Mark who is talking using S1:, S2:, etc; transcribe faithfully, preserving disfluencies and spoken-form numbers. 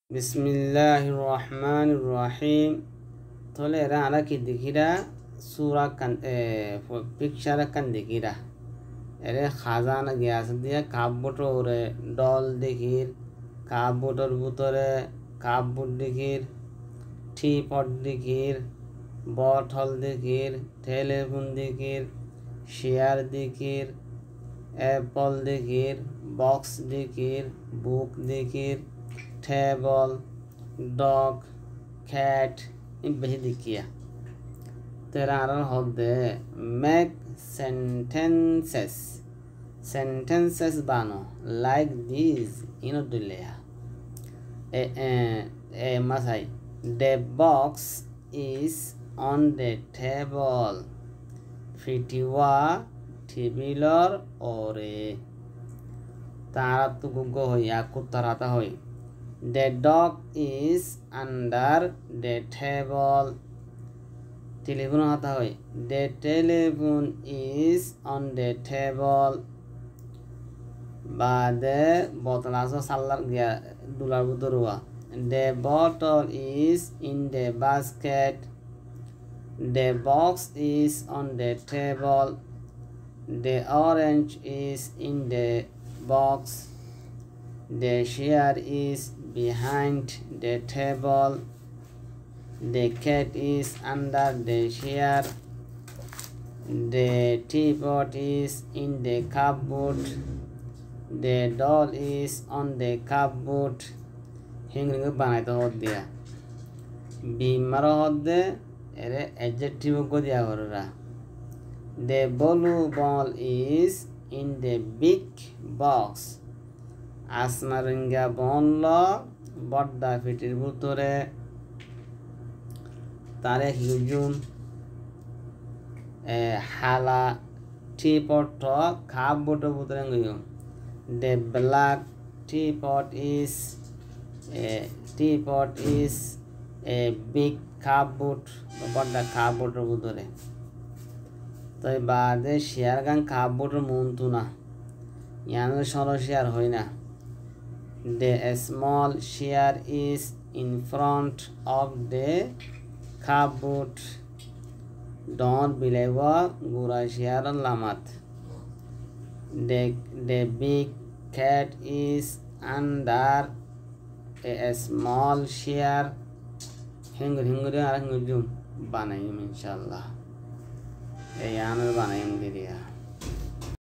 S1: Bismillahirrahmanirrahim. Tole era ala ki dikira sura kan picture kan dikira ere khazana gas দিয়ে কাপবোটরে doll দেখির কাপবোটর ভিতরে কাপবোট দেখির টিপট দেখির বটল দেখির টেলিফোন দেখির চেয়ার দেখির অ্যাপল দেখির বক্স দেখির বুক দেখির table, dog, cat, বেশি দেখিয়া তেরার হদে make sentences sentences Bano like this Eno দিলেয়া A A মাসাই the box is on the table ফিটিওয়া টেবিলর ওরে তারা তো গুগ হইয়া কুত্তারাতা হই The dog is under the table. Telephone hata hoy. The telephone is on the table. Bade bottle aso sallar gya dular budurwa. The bottle is in the basket. The box is on the table. The orange is in the box. The chair is behind the table. The cat is under the chair. The teapot is in the cupboard. The doll is on the cupboard. Hingring banayte hoddiya. Bimaro hodde ere adjective ko diya horra. The blue ball is in the big box. Asma rohingya bonlo bodda fitir butore tare hujum e hala teapot cupboard butore nguyum. The black teapot is a teapot is a big cupboard bodda cupboard butore toy bade share gan cupboard muntuna yana solo share hoina. The small chair is in front of the cupboard. Don't believe gura chair lamat. The the big cat is under a small chair. Hingur hingur ar hingujum banayim inshallah. E yanar banayim diriya.